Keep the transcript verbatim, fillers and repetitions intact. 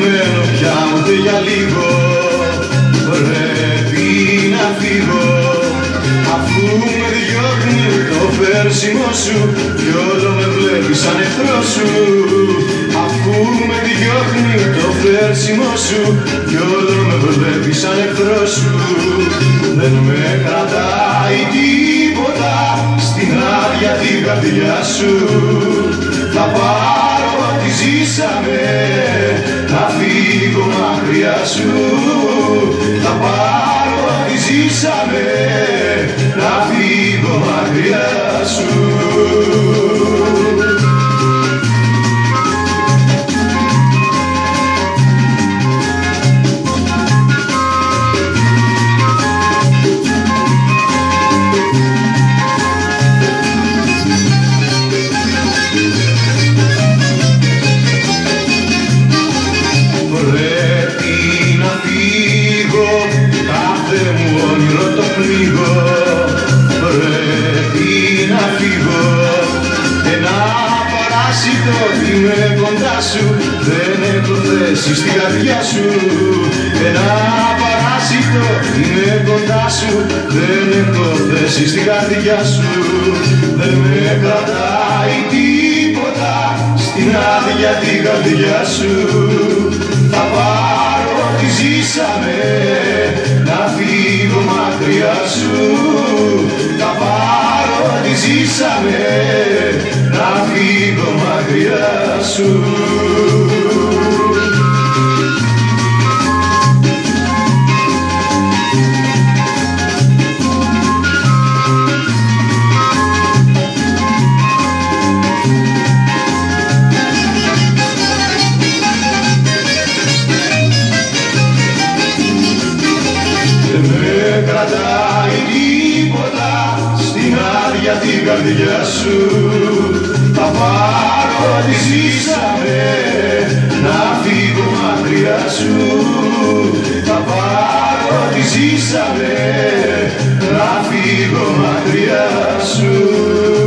περιμένω πια ούτε για λίγο. Πρέπει να φύγω, αφού με διώχνει το φέρσιμο σου κι όλο με βλέπει σαν εχθρό σου. Αφού με διώχνει το φέρσιμο σου κι όλο με βλέπει σαν εχθρό σου. Δεν με κρατάει τίποτα στην άδεια την καρδιά σου. Θα πάρω ό,τι ζήσαμε, να φύγω μακριά σου. Θα πάρω ό,τι ζήσαμε, να φύγω μακριά σου. Είμαι κοντά σου, δεν έχω θέση στην καρδιά σου. Ένα παράσιτο, είμαι κοντά σου, δεν έχω θέση στην καρδιά σου. Δεν με κρατάει τίποτα στην άδεια την καρδιά σου. Θα πάρω ό,τι ζήσαμε, να φύγω μακριά σου. Θα πάρω ό,τι ζήσαμε, να φύγω μακριά σου. Δεν με κρατάει τίποτα στην άδεια την καρδιά σου. Θα πάρω ό,τι ζήσαμε, να φύγω μακριά σου. Θα πάρω ό,τι ζήσαμε, να φύγω μακριά σου.